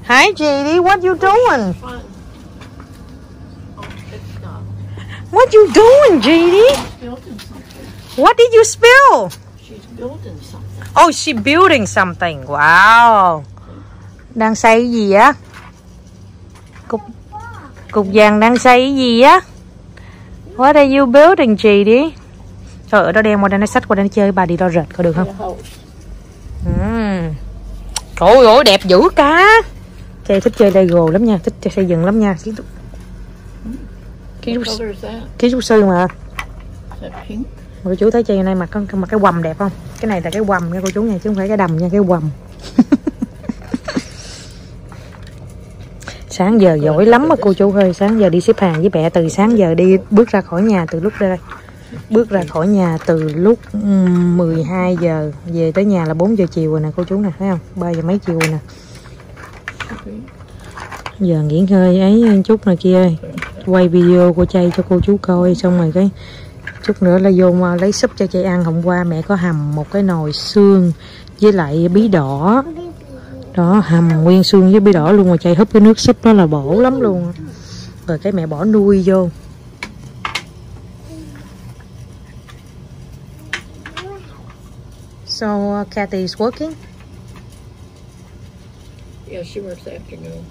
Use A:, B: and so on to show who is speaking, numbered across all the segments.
A: Hi JD, what you doing? What you doing, JD? What did you spill?
B: She's building something.
A: Oh, she building something. Wow. Đang xây cái gì á? Cục vàng đang xây cái gì á? What are you building, JD? Trời ơi, nó đem qua đây, nó xách qua đây nó chơi bà đi đo rệt có được không? Trời ơi, đẹp dữ cá. Chị thích chơi Lego lắm nha, thích chơi xây dựng lắm nha. Kỹ trúc sư mà. Cô chú thấy chị này mặc cái quầm đẹp không? Cái này là cái quầm nha cô chú nha, chứ không phải cái đầm nha, cái quầm. Sáng giờ giỏi lắm á cô chú ơi, sáng giờ đi xếp hàng với mẹ, từ sáng giờ đi bước ra khỏi nhà từ lúc đây. Bước ra khỏi nhà từ lúc 12 giờ, về tới nhà là 4 giờ chiều rồi nè cô chú nè, thấy không? 3 giờ mấy chiều rồi nè. Giờ nghỉ ngơi ấy chút này kia ơi. Quay video của Chay cho cô chú coi, xong rồi cái chút nữa là vô lấy súp cho Chay ăn. Hôm qua mẹ có hầm một cái nồi xương với lại bí đỏ. Đó, hầm nguyên xương với bí đỏ luôn, mà Chay húp cái nước súp đó là bổ lắm luôn. Rồi cái mẹ bỏ nuôi vô. So Kathy is working?
B: Yeah, she works afternoons.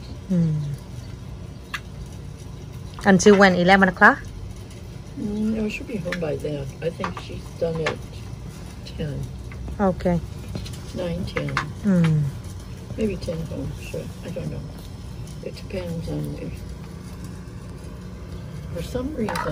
A: Until when? 11 o'clock?
B: No, she'll be home by then. I think she's done at 10.
A: Okay.
B: 9, 10. Maybe 10 home. Sure. I don't know. It depends on if, for some reason,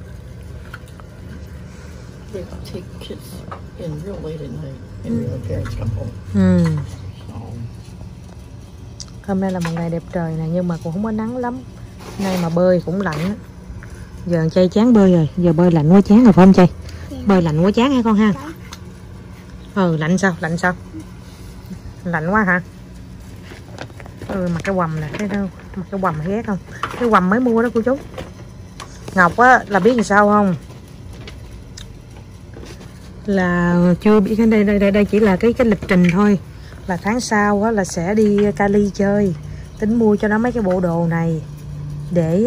B: they take kids in real late at night and their parents come home. So.
A: Hôm nay là một ngày đẹp trời nè, nhưng mà cũng không có nắng lắm. Nay mà bơi cũng lạnh. Giờ Chay chán bơi rồi, giờ bơi lạnh quá chán rồi phải không Chay? Bơi lạnh quá chán hả con ha? Lạnh sao? Lạnh sao? Lạnh quá hả? Mặc cái quầm nè, thấy đâu? Mặc cái quầm ghét không? Cái quầm mới mua đó cô chú. Ngọc á là biết làm sao không? Là chưa biết, đây chỉ là cái lịch trình thôi. Là tháng sau á là sẽ đi Cali chơi. Tính mua cho nó mấy cái bộ đồ này để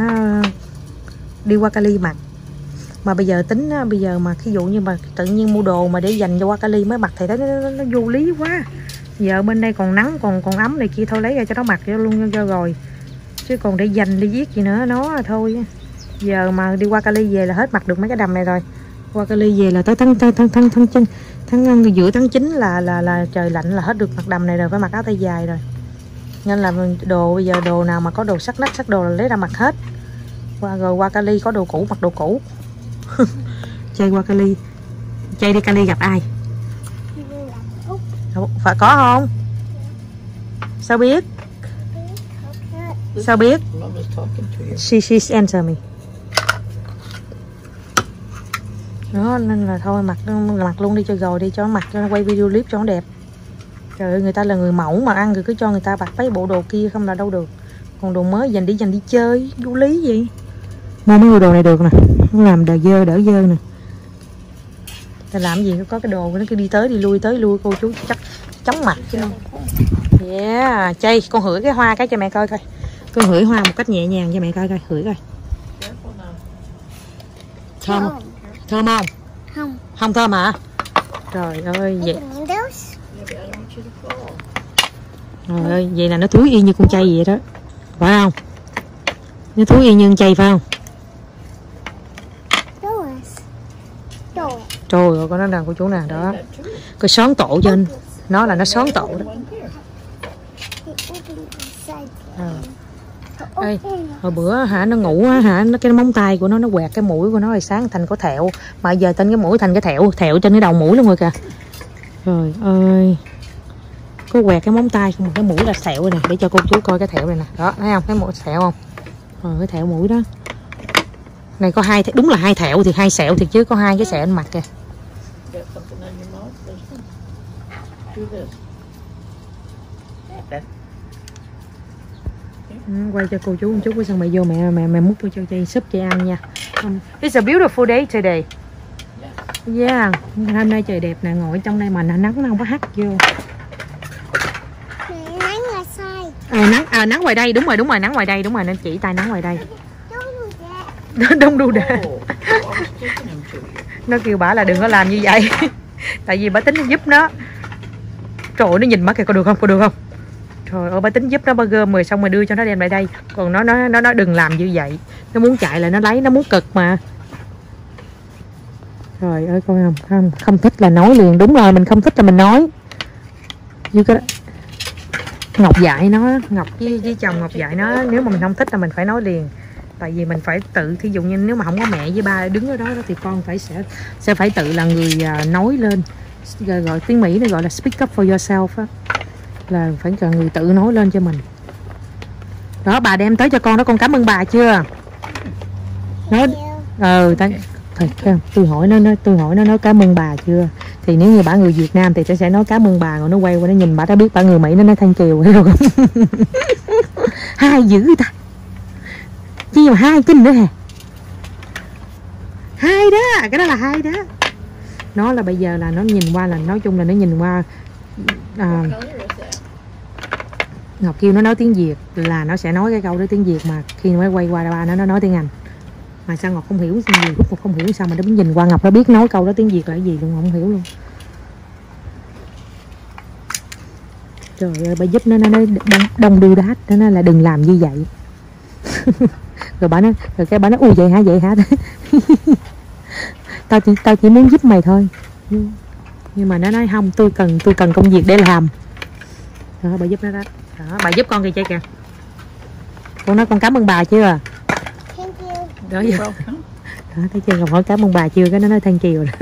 A: đi qua Cali mặc. Mà bây giờ tính bây giờ mà ví dụ như mà tự nhiên mua đồ mà để dành cho qua Cali mới mặc thì thấy nó vô lý quá. Giờ bên đây còn nắng còn ấm này kia, thôi lấy ra cho nó mặc cho luôn cho rồi. Chứ còn để dành đi viết gì nữa nó thôi. Giờ mà đi qua Cali về là hết mặc được mấy cái đầm này rồi. Qua Cali về là tới giữa tháng 9 là trời lạnh là hết được mặc đầm này rồi, phải mặc áo tay dài rồi. Nên là đồ bây giờ đồ nào mà có đồ sắc nách sắc đồ là lấy ra mặc hết. Rồi qua Cali có đồ cũ mặc đồ cũ. Chơi qua Cali. Chơi đi Cali gặp ai? Phải có không? Sao biết? Sao biết? She's answer me. Đó, nên là thôi mặc luôn đi cho rồi đi, cho nó mặc cho nó quay video clip cho nó đẹp. Trời ơi, người ta là người mẫu mà ăn rồi cứ cho người ta mặc mấy bộ đồ kia không là đâu được. Còn đồ mới dành đi chơi, vô lý gì. Mua mấy bộ đồ này được nè, nó làm đỡ dơ nè. Ta làm gì có cái đồ nó cứ đi tới đi lui cô chú chắc chóng mặt chứ không. Yeah, Chay, con hửi cái hoa cái cho mẹ coi coi. Con hửi hoa một cách nhẹ nhàng cho mẹ coi coi, hửi coi. Thơm không? Thơm không?
C: Không.
A: Không thơm hả? Trời ơi, vậy. Trời ơi, vậy là nó thúi y như con Chay vậy đó. Phải không? Nó thúi y như con Chay phải không? Trời ơi, con nó đang của chú nè, đó. Cái xón tổ trên. Nó là nó xón tổ đó. Ê, hồi bữa nó ngủ nó cái móng tay của nó quẹt cái mũi của nó rồi sáng thành có thẹo, mà giờ tên cái mũi thành cái thẹo trên cái đầu mũi luôn rồi kìa. Trời ơi, có quẹt cái móng tay không, một cái mũi là thẹo này, để cho cô chú coi cái thẹo này nè, đó thấy không, cái mũi thẹo không? Rồi cái thẹo mũi đó này có hai, đúng là hai thẹo thì hai sẹo thiệt chứ, có hai cái sẹo trên mặt kìa. Quay cho cô chú một chút, xong mẹ vô mẹ múc cho Chay súp Chay ăn nha. It's a beautiful day today. Yeah, hôm nay trời đẹp nè, ngồi trong đây mà nắng nó không có hắt vô. Nắng ngoài đây, đúng rồi nắng ngoài đây, đúng rồi, nên chỉ tay nắng ngoài đây. Đông đu đà. Nó kêu bả là đừng có làm như vậy. Tại vì bả tính giúp nó. Trời ơi, nó nhìn bả kìa, có được không? Trời ơi, bả tính giúp nó, bả gom rồi xong rồi đưa cho nó đem lại đây. Còn nó đừng làm như vậy. Nó muốn chạy là nó lấy, nó muốn cực mà. Trời ơi, coi không thích là nói liền. Đúng rồi, mình không thích là mình nói. Như cái đó. Ngọc dạy nó, Ngọc với chồng Ngọc dạy nó, nếu mà mình không thích là mình phải nói liền. Tại vì mình phải tự, thí dụ như nếu mà không có mẹ với ba đứng ở đó thì con sẽ phải tự là người nói lên. Gọi tiếng Mỹ nó gọi là speak up for yourself á, là phải là người tự nói lên cho mình. Đó, bà đem tới cho con đó, con cảm ơn bà chưa? Nói tôi hỏi nó nói cảm ơn bà chưa? Thì nếu như bả người Việt Nam thì sẽ nói cảm ơn bà, rồi nó quay qua nó nhìn bả, đã biết bả người Mỹ, nó nói thank you, hiểu không? Hai dữ ta, chi mà hai kinh nữa hả? Hai đó, cái đó là hai đó. Nó là bây giờ là nó nhìn qua là nói chung là nó nhìn qua Ngọc kêu nó nói tiếng Việt là nó sẽ nói cái câu đó tiếng Việt, mà khi nó quay qua ba nó nói tiếng Anh. Mà sao Ngọc không hiểu gì, lúc Ngọc không hiểu sao mà nó nhìn qua Ngọc nó biết nói câu đó tiếng Việt là cái gì luôn, không hiểu luôn. Trời ơi, bà giúp nó nói đông đưa đát, nó nói là đừng làm như vậy. Rồi bà nói, rồi cái bà nói ui vậy hả tao chỉ muốn giúp mày thôi. Nhưng mà nó nói không, tôi cần công việc để làm. Đó, bà giúp nó đó. Đó, bà giúp con kìa, chơi kìa. Con nói con cảm ơn bà chưa? Đó, đó thấy chưa, Ngọc hỏi cảm ơn bà chưa, cái nó nói thank you rồi.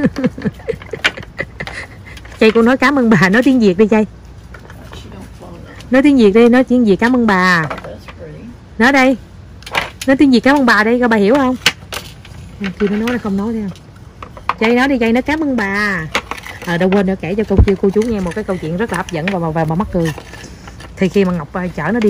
A: Chay, con nói cảm ơn bà, nói tiếng Việt đi Chay. Nói tiếng Việt đi, nói tiếng Việt cảm ơn bà. Nói đây, nói tiếng Việt cảm ơn bà đi, coi bà hiểu không? Khi nó nói nó không nói thấy không? Chay nói đi Chay, nói cảm ơn bà. Đâu quên nữa, kể cho cô chú nghe một cái câu chuyện rất là hấp dẫn và mắc cười. Thì khi mà Ngọc chở nó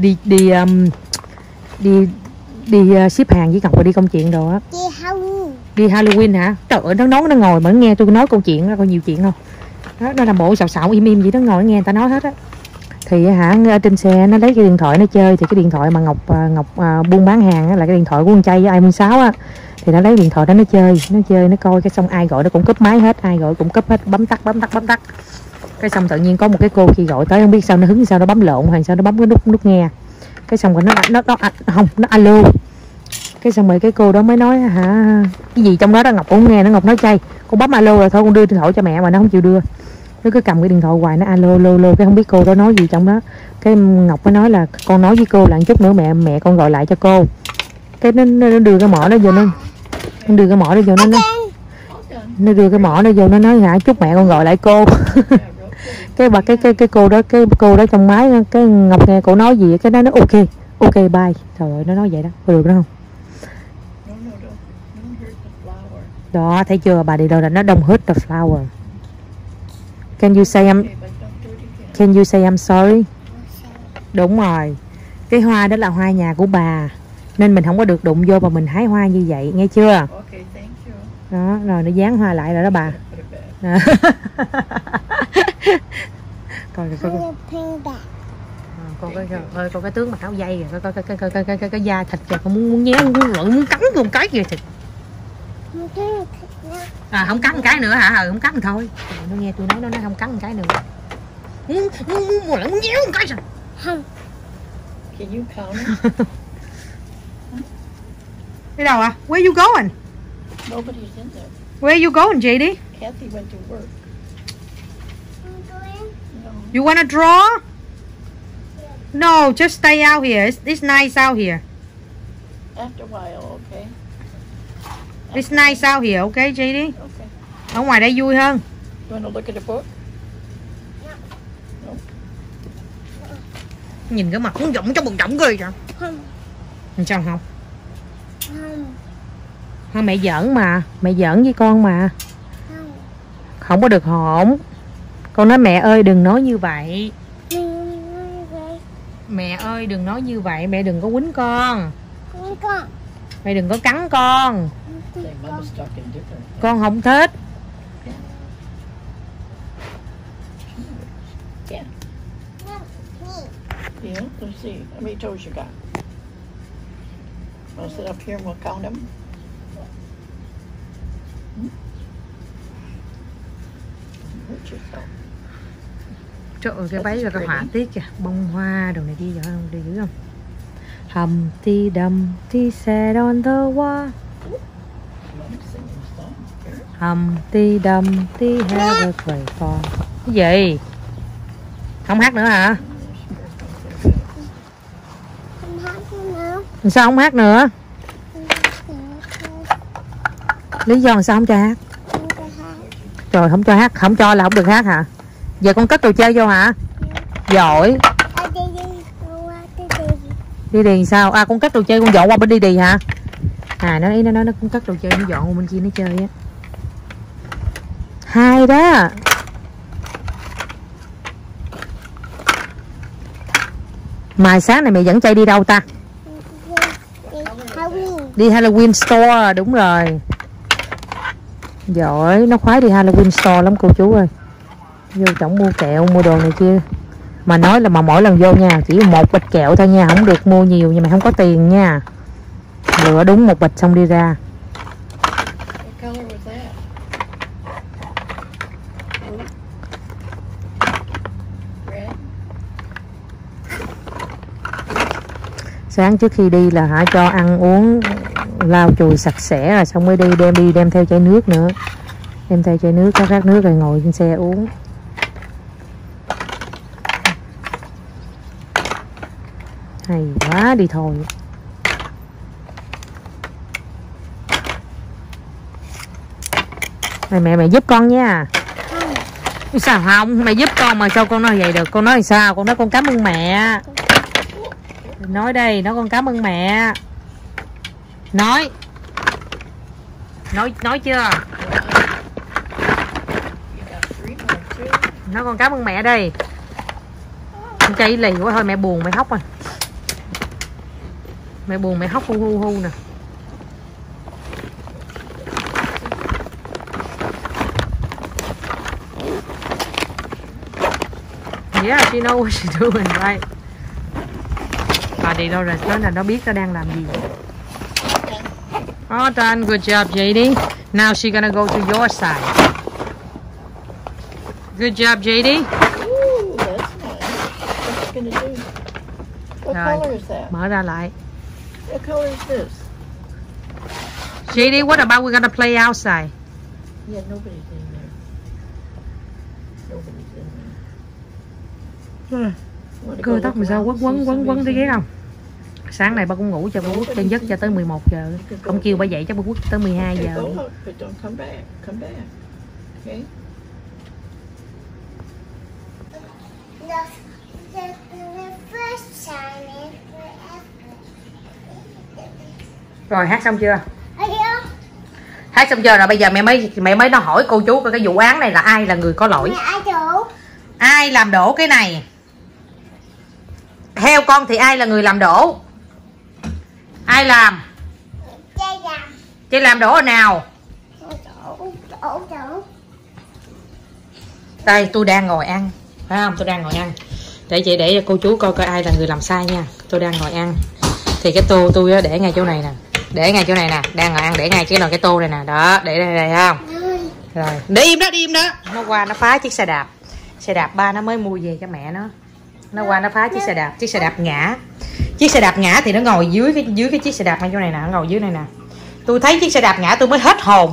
A: đi ship hàng với Ngọc rồi đi công chuyện đồ á. Đi Halloween hả? Trời ơi, nó ngồi mà nó nghe tôi nói câu chuyện đó, coi nhiều chuyện không? Đó, nó làm bộ xạo im gì đó, ngồi nó nghe người ta nói hết á. Thì ở trên xe nó lấy cái điện thoại nó chơi, thì cái điện thoại mà Ngọc buôn bán hàng á, là cái điện thoại của con trai với iPhone 6 á. Thì nó lấy điện thoại đó nó chơi nó coi, cái xong ai gọi nó cũng cúp máy hết, ai gọi cũng cúp hết, bấm tắt. Cái xong tự nhiên có một cái cô khi gọi tới, không biết sao nó hứng sao nó bấm lộn hay sao nó bấm cái nút nghe. Cái xong rồi nó alo. Cái xong rồi cái cô đó mới nói cái gì trong đó đó Ngọc cũng nghe, nó Ngọc nói chay con bấm alo rồi thôi, con đưa điện thoại cho mẹ mà nó không chịu đưa. Nó cứ cầm cái điện thoại hoài, nó alo lô, cái không biết cô đó nói gì trong đó. Cái Ngọc mới nói là con nói với cô là một chút nữa mẹ con gọi lại cho cô. Cái nó đưa cái mỏ đó vô, nó đưa cái mỏ đó vô, nó đưa cái mỏ đó vô, nó nói chúc mẹ con gọi lại cô. cái cô đó trong máy, cái Ngọc nghe cô nói gì, cái nó nói ok bye. Trời ơi, nó nói vậy đó, có được đó không? Đó, thấy chưa, bà đi đâu là nó don't hurt the flower. Can you say I'm sorry? Đúng rồi, cái hoa đó là hoa nhà của bà, nên mình không có được đụng vô mà mình hái hoa như vậy, nghe chưa? Đó, rồi nó dán hoa lại rồi đó bà. Coi con cái tướng mặc áo dây rồi, coi cái da thịt kìa, con muốn nhéo, muốn cắn con cái kìa thịt. Không cắn một cái nữa hả? Không cắn thôi. Nó nghe tôi nói, nó không cắn một cái nữa. Muốn nhéo một cái rồi. Không.
B: Can you count?
A: Đi đâu à? Where you going?
B: Nobody's in there.
A: Where you going, JD?
B: Kathy went to work. No.
A: You wanna draw? No, just stay out here. It's nice out here.
B: After a while, okay?
A: It's nice out here, okay, JD?
B: Okay.
A: Ở ngoài đây vui hơn.
B: You wanna look at the book? No.
A: Nhìn cái mặt cũng rộng trong bụng rộng ghê vậy.
C: Không.
A: Sao không?
C: Không.
A: Thôi mẹ giỡn mà, mẹ giỡn với con mà.
C: Không.
A: Không có được hỗn. Con nói mẹ ơi đừng nói như vậy. Mẹ ơi đừng nói như vậy, mẹ đừng có quýnh con. Mẹ đừng có cắn con. Con không thích.
B: Yeah, let's see. How many toes you got? I'll sit up here and we'll count them. Hurt yourself.
A: Trời ơi, cái váy là cái họa tiết kìa, bông hoa đồ này đi rồi không, đi dữ không? Humpty Dumpty sat on the wall. Humpty Dumpty had a great fall. Cái gì? Không hát nữa hả?
C: Không hát nữa.
A: Sao không hát nữa? Lý do sao không cho hát?
C: Không cho hát.
A: Trời, không cho hát, không cho là không được hát hả? Giờ con cất đồ chơi vô hả? Giỏi. Đi đì sao? À, con cất đồ chơi con dọn qua bên đi đì hả? À, nó ý nó nói nó cũng cất đồ chơi nó dọn qua bên kia nó chơi á. Hay đó. Mà sáng này mày dẫn Chay đi đâu ta? Đi Halloween store, đúng rồi. Giỏi, nó khoái đi Halloween store lắm cô chú ơi. Vô trọng mua kẹo, mua đồ này kia. Mà nói là mà mỗi lần vô nha, chỉ một bịch kẹo thôi nha, không được mua nhiều nhưng mà không có tiền nha. Lựa đúng một bịch xong đi ra. Sáng trước khi đi là hả cho ăn uống lau chùi sạch sẽ rồi xong mới đi đem theo chai nước nữa. Đem theo chai nước, có rác nước rồi ngồi trên xe uống. Hay quá, đi thôi. Mẹ giúp con nha. Sao không? Mẹ giúp con mà sao con nói vậy được? Con nói sao? Con nói con cảm ơn mẹ. Nói đây, nói con cảm ơn mẹ. Nói chưa? Nói con cảm ơn mẹ đây. Con Chay lì quá thôi, mẹ buồn mẹ khóc rồi. Mẹ buồn mẹ khóc hu nè. Yeah, she knows what she's doing, right? Bà đi đâu rồi? Nói là nó biết nó đang làm gì. Oh, done. Good job, JD. Now she's gonna go to your side. Good job, JD.
B: Ooh, that's nice. What's she gonna do? What color is that?
A: Mở ra lại.
B: What color is this?
A: JD, what about we're gonna play outside?
B: Yeah, nobody's in there. Nobody's in there.
A: Cơ tóc mà sao quấn thấy ghét không? Sáng này ba cũng ngủ cho ba Quốc chân giấc cho tới 11 giờ. Không kêu ba dậy cho ba Quốc tới 12 giờ.
B: But don't come back. Come back. Okay?
A: Rồi hát xong chưa? Hát xong chưa rồi bây giờ mẹ mới nó hỏi cô chú coi cái vụ án này là ai là người có lỗi. Ai làm đổ cái này? Theo con thì ai là người làm đổ? Ai làm? Chị làm đổ rồi nào? Đây tôi đang ngồi ăn, phải không? Tôi đang ngồi ăn. Để chị để cho cô chú coi ai là người làm sai nha. Tôi đang ngồi ăn. Thì cái tô tôi để ngay chỗ này nè. Để ngay chỗ này nè, đang ngồi ăn để ngay cái tô này nè. Đó, để đây không? Rồi, để im đó. Nó qua nó phá chiếc xe đạp. Xe đạp ba nó mới mua về cho mẹ nó. Nó qua nó phá chiếc xe đạp ngã. Chiếc xe đạp ngã thì nó ngồi dưới cái chiếc xe đạp ngay chỗ này nè, nó ngồi dưới này nè. Tôi thấy chiếc xe đạp ngã tôi mới hết hồn.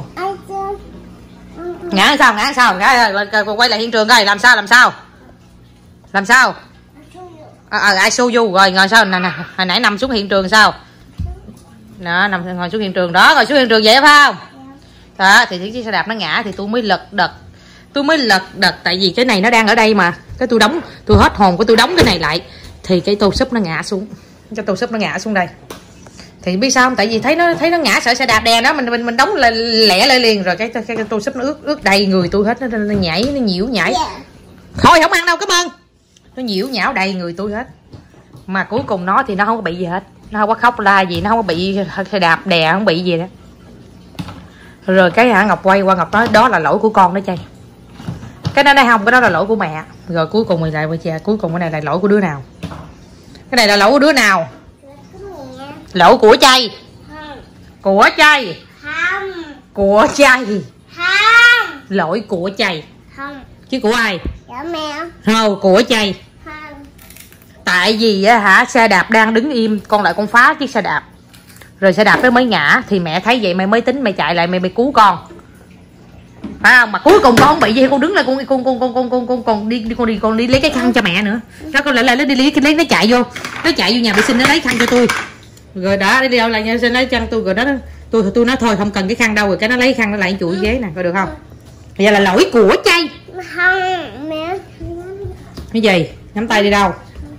A: Ngã sao? Quay lại hiện trường coi, làm sao? I show you rồi, ngồi sao nè, hồi nãy nằm xuống hiện trường sao? Đó, ngồi xuống hiện trường đó, ngồi xuống hiện trường vậy phải không? Đó, thì chiếc xe đạp nó ngã thì tôi mới lật đật tại vì cái này nó đang ở đây mà. Cái tôi hết hồn của tôi đóng cái này lại thì cái tô súp nó ngã xuống. Cái tô súp nó ngã xuống đây. Thì biết sao không? Tại vì thấy nó ngã sợ xe đạp đè đó, mình đóng lẹ lại liền rồi cái tô súp nó ướt đầy người tôi hết, nó nhảy, nó nhiễu nhảy. Thôi không ăn đâu, cảm ơn. Nó nhiễu nhão đầy người tôi hết. Mà cuối cùng nó thì nó không có bị gì hết. Nó không có khóc la gì, nó không có bị xe đạp đè, không bị gì đó. Rồi cái Ngọc quay qua Ngọc nói đó là lỗi của con đó Chay. Cái đó đây không, cái đó là lỗi của mẹ. Rồi cuối cùng mình lại cuối cùng cái này là lỗi của đứa nào? Cái này là lẩu của đứa nào? Lẩu của chay. Của chay.
C: Không.
A: Của chay.
C: Không.
A: Lỗi của chay.
C: Không.
A: Chứ của ai?
C: Của mẹ.
A: Không, của chay.
C: Không.
A: Tại vì á hả, xe đạp đang đứng im, con lại con phá chiếc xe đạp. Rồi xe đạp nó mới ngã, thì mẹ thấy vậy mày mới tính mày chạy lại mày cứu con. Phải không? Mà cuối cùng con không bị gì, con đứng lại con đi lấy cái khăn cho mẹ nữa. Đó con lại nó đi lấy nó chạy vô nhà vệ sinh nó lấy khăn cho tôi. Rồi đó đi đâu lại nhà vệ sinh lấy khăn tôi, rồi đó tôi nói thôi không cần cái khăn đâu, rồi cái nó lấy khăn nó lại chuỗi ghế nè, coi được không? Bây giờ là lỗi của chay.
C: Không, mẹ.
A: Cái gì? Nắm tay đi đâu?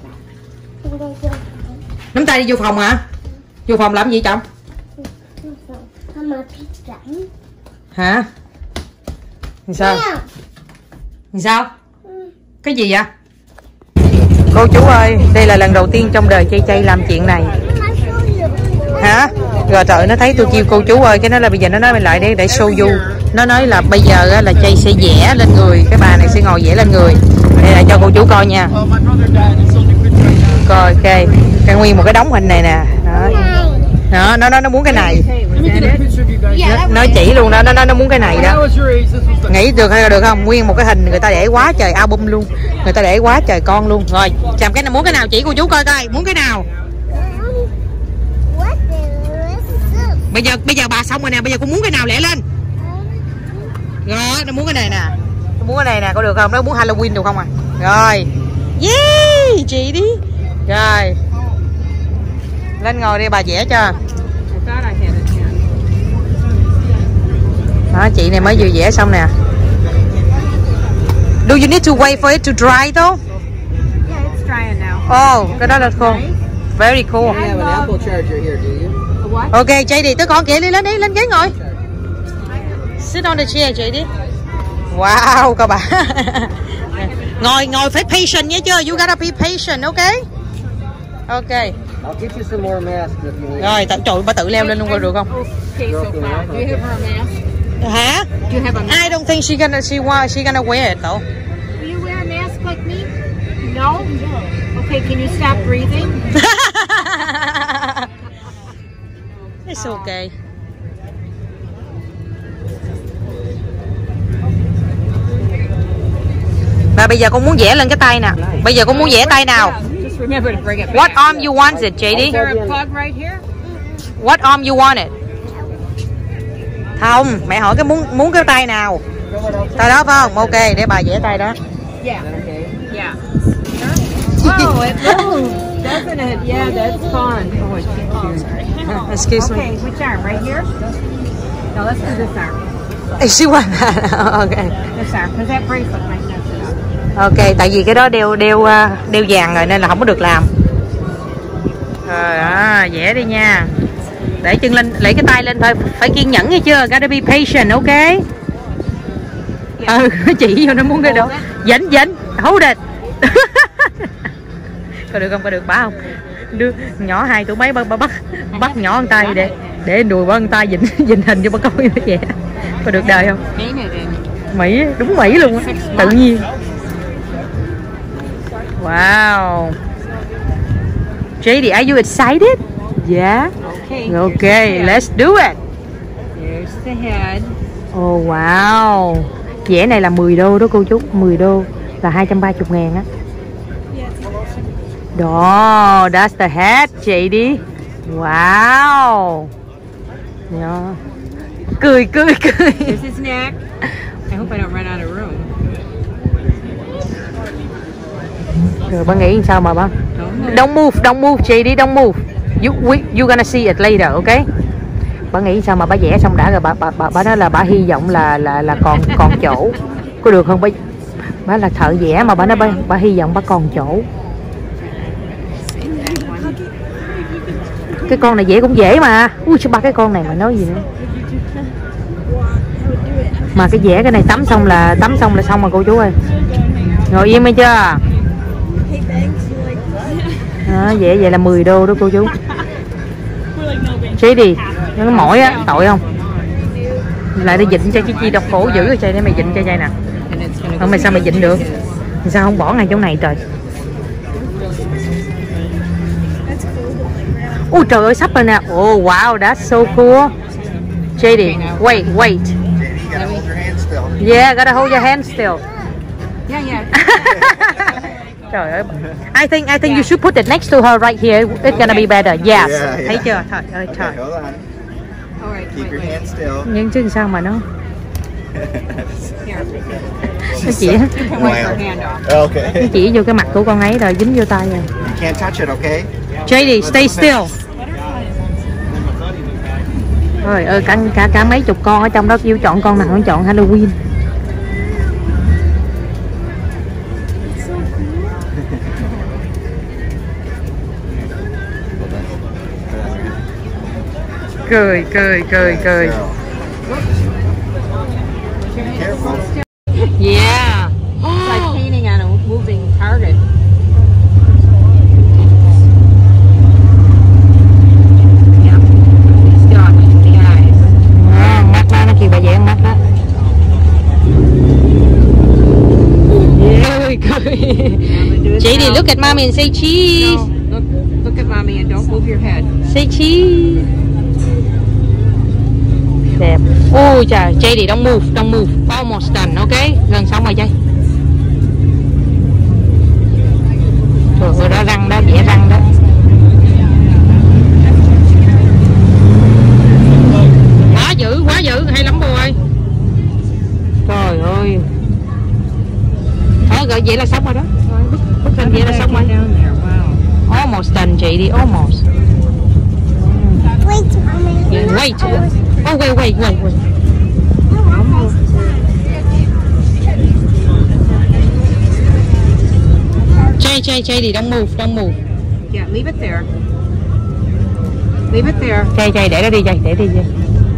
A: Nắm tay đi vô phòng hả? Vô phòng làm gì chồng?
C: Không mà thích rảnh.
A: Hả? Sao? Sao? Cái gì vậy? Cô chú ơi, đây là lần đầu tiên trong đời Chay làm chuyện này. Hả? Rồi trời, nó thấy tôi kêu cô chú ơi, cái nó là bây giờ nó nói lại để show you. Nó nói là bây giờ là Chay sẽ vẽ lên người, cái bà này sẽ ngồi vẽ lên người. Đây là cho cô chú coi nha. Coi ok, cái nguyên một cái đống hình này nè. Đó, nó muốn cái này. Nó chỉ luôn đó, nó muốn cái này đó. Nghĩ được hay được không? Nguyên một cái hình người ta để quá trời album luôn. Người ta để quá trời con luôn. Rồi, chàm cái này muốn cái nào chỉ cô chú coi coi, muốn cái nào? Bây giờ bà xong rồi nè, bây giờ cô muốn cái nào lẹ lên. Rồi, nó muốn cái này nè. Nó muốn cái này nè, có được không? Nó muốn Halloween được không à? Rồi. Yeah, chị đi. Rồi. Lên ngồi đi bà vẽ cho. Đó, chị này mới vừa vẽ xong nè. Do you need to wait for it to dry though?
D: Yeah, it's drying now.
A: Oh, cái đó là cool. Very cool.
B: You have an Apple charger here, do you?
D: A what?
A: Ok, chạy đi, tới con kìa, đi lên ghế ngồi. Sit on the chair, chạy đi. Wow, các bạn. ngồi phải patient nhé chưa? You gotta be patient, okay? Ok.
E: I'll get you some more masks if you need.
A: Rồi, trời bà tự leo lên luôn coi được không?
D: Okay, so far. Do you have her mask?
A: Hả?
D: Do you have a mask?
A: I don't think she gonna wear it though.
D: Will you wear a mask like me? No? Okay, can you stop breathing?
A: It's okay. Mà bây giờ con muốn vẽ lên cái tay nè. Bây giờ con muốn vẽ tay nào?
D: Just remember to bring it
A: What
D: back.
A: arm you want it, JD?
D: Is there a plug right here?
A: What arm you want it? Không, mẹ hỏi cái muốn cái tay nào? Tay đó phải không? Ok, để bà vẽ tay đó.
D: Yeah. Yeah. Oh, it moves, doesn't it? Yeah, that's fun. Oh, it keeps you.
A: Excuse me.
D: Okay, which arm? Right here? No, let's do this arm.
A: She want that. Okay.
D: This arm, because that bracelet might mess it up.
A: Ok, tại vì cái đó đeo vàng rồi nên là không có được làm. Rồi đó, vẽ đi nha. Để chân lên, lấy cái tay lên thôi, phải kiên nhẫn nghe chưa? Gotta be patient, ok? Chỉ vô nó muốn cái đó. Dính, hold it. Coi được không? Coi được bả không? Đứa nhỏ 2 tuổi mấy bắt nhỏ con tay để đùi bả con tay dịnh hình cho bà coi nó vẽ. Coi được đời không? Mỹ, đúng Mỹ luôn á, tự nhiên. Wow. JD, are you excited? Yeah. Okay, let's do it.
D: There's the head.
A: Oh wow. Vẽ này là 10 đô đó cô chú, 10 đô là 230.000 á. Đó, that's the head, JD. Wow. Yeah. Cười.
D: There's his neck. I hope I don't run out of room.
A: Rồi bà nghĩ sao mà bà? Don't move, JD, don't move. You gonna see it later, okay? Bà nghĩ sao mà bà vẽ xong đã rồi bà nói là bà hy vọng là còn chỗ. Có được không? Bà là thợ vẽ mà bà nói bà hy vọng bà còn chỗ. Cái con này vẽ cũng dễ mà. Ui sao ba cái con này mà nói gì nữa. Mà cái vẽ cái này tắm xong là xong mà cô chú ơi. Ngồi yên hay chưa? Đó, vẽ vậy là 10 đô đó cô chú. Chế đi, nó mỏi á, tội không? Lại đi dịnh cho chi độc khổ dữ rồi chơi để mày dịnh cho chơi nè. Không mày sao mày dịnh được? Mày sao không bỏ ngay chỗ này trời? Ôi trời ơi, sắp rồi nè. Oh wow, that's so cool. JD, wait.
E: JD, you gotta hold your hand still.
A: Yeah, gotta hold your hand still.
D: Yeah, yeah.
A: Trời ơi. I think you should put it next to her right here. It's gonna be better. Yes.
E: Yeah.
A: Thấy chưa? Trời ơi trời.
E: Okay, hold on.
D: All right,
E: Keep your
D: wait.
E: hand still.
A: Nhưng chứ sao mà nó
D: Here.
A: nó chỉ
D: You can wipe your hand off.
E: Okay.
A: nó chỉ vô cái mặt của con ấy rồi dính vô tay rồi.
E: You can't touch it, okay?
A: JD, stay still. Trời ơi, cả mấy chục con ở trong đó kêu chọn con nào không chọn Halloween. Cười.
E: Careful.
A: Yeah.
D: It's like painting on a moving target. Yep. He's got the eyes.
A: Mắt nó kêu bà vẽ mắt đó. Yeah, cười. JD, look at mommy and say cheese.
D: No, look at mommy and don't move your head.
A: Say cheese. Đẹp. Ôi trời, JD, don't move. Almost done, ok? Gần xong rồi Jay. Trời ơi, đó răng đó, vẽ răng đó. Quá dữ, hay lắm boy. Trời ơi. Thôi gọi vậy là xong rồi đó. Bức hình vậy là xong rồi.
D: Down there. Wow.
A: Almost done, JD, almost.
C: Wait, Mommy.
A: Wait. Oh, wait. JD, don't move.
D: Yeah, leave it there. Leave it there.
A: Jay, để nó đi Jay, để đi Jay.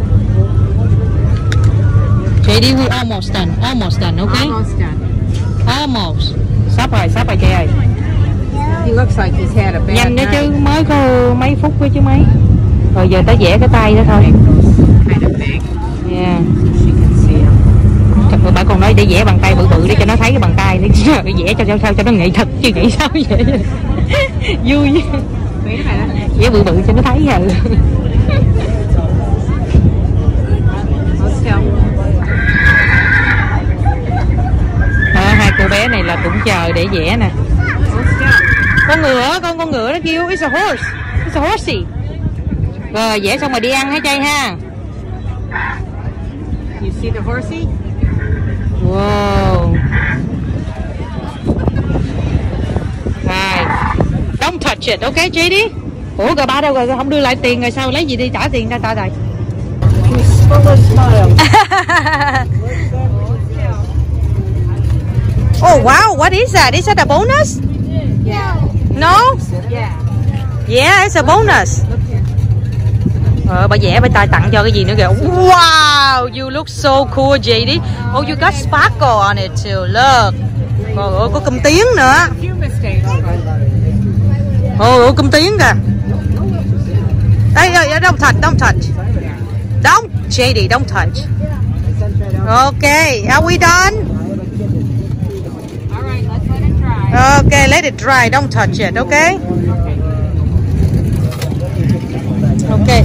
A: JD, we almost done, okay?
D: Almost done.
A: Almost. Sắp rồi Jay ơi.
D: He looks like he's had a bad
A: Nhanh đó
D: night.
A: chứ, mới có mấy phút thôi chứ mấy. Rồi giờ tới vẽ cái tay đó thôi.
D: Kind of big.
A: Yeah.
D: She can see him.
A: Trời ơi, bà còn nói để vẽ bằng tay bự để cho nó thấy cái bàn tay, để vẽ cho nó nghệ thuật chứ nghĩ sao vậy. Vui.
D: Wait a minute.
A: Vẽ bự cho nó thấy rồi.
D: Hold still.
A: Hai cô bé này là cũng chờ để vẽ nè.
D: Hold still.
A: Con ngựa nó kêu it's a horse. It's a horsey. Rồi vẽ xong rồi đi ăn hả Chay ha.
D: You see the horsey?
A: Wow. Rồi. Don't touch it, ok JD? Ủa rồi ba đâu rồi, không đưa lại tiền rồi sao lấy gì đi trả tiền ra ta rồi. Oh wow, what is that? Is that a bonus? No?
D: Yeah.
A: Yeah, it's a bonus. Bà vẽ bà tặng cho cái gì nữa kìa. Wow, you look so cool JD. Oh, you got sparkle on it too. Look. Trời ơi, có cụm tiếng nữa.
D: A few mistakes, but
A: Ồ, cụm tiếng kìa. Đây, don't touch. Don't, JD, don't touch. Okay, are we done?
D: all right, let's let it dry.
A: Okay, let it dry. Don't touch it, okay? Okay.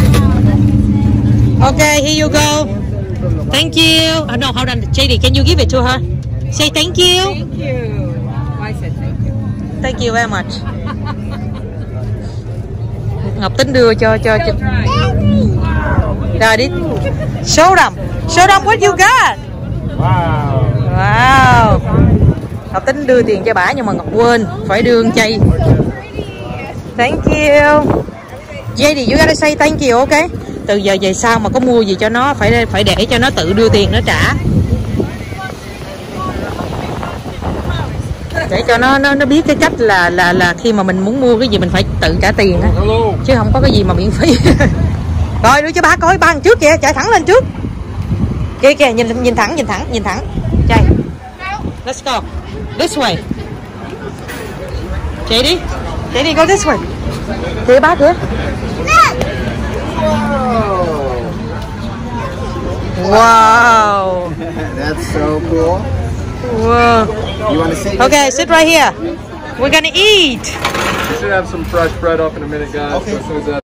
A: Okay, here you go. Thank you. Oh, no, hold on. JD, can you give it to her? Say thank you.
D: Thank you. I said thank you.
A: Thank you very much. Ngọc Tính đưa cho.
D: Still dry.
A: Rồi đi. Show them what you got. Wow. Ngọc Tính đưa tiền cho bả nhưng mà Ngọc quên phải đưa con chay. Thank you. JD, you gotta say thank you, okay? Từ giờ về sau mà có mua gì cho nó phải để cho nó tự đưa tiền nó trả. Để cho nó biết cái cách là khi mà mình muốn mua cái gì mình phải tự trả tiền á. Chứ không có cái gì mà miễn phí. Rồi đưa cho ba coi, ba trước kìa, chạy thẳng lên trước. Kìa, nhìn thẳng. Chạy. Let's go. This way. JD, go this way. Kìa ba kìa. Wow.
E: That's so cool.
A: Wow.
E: You want to sit?
A: Okay, sit right here. We're gonna eat.
F: We should have some fresh bread up in a minute, guys.
E: Okay.
F: So as soon as that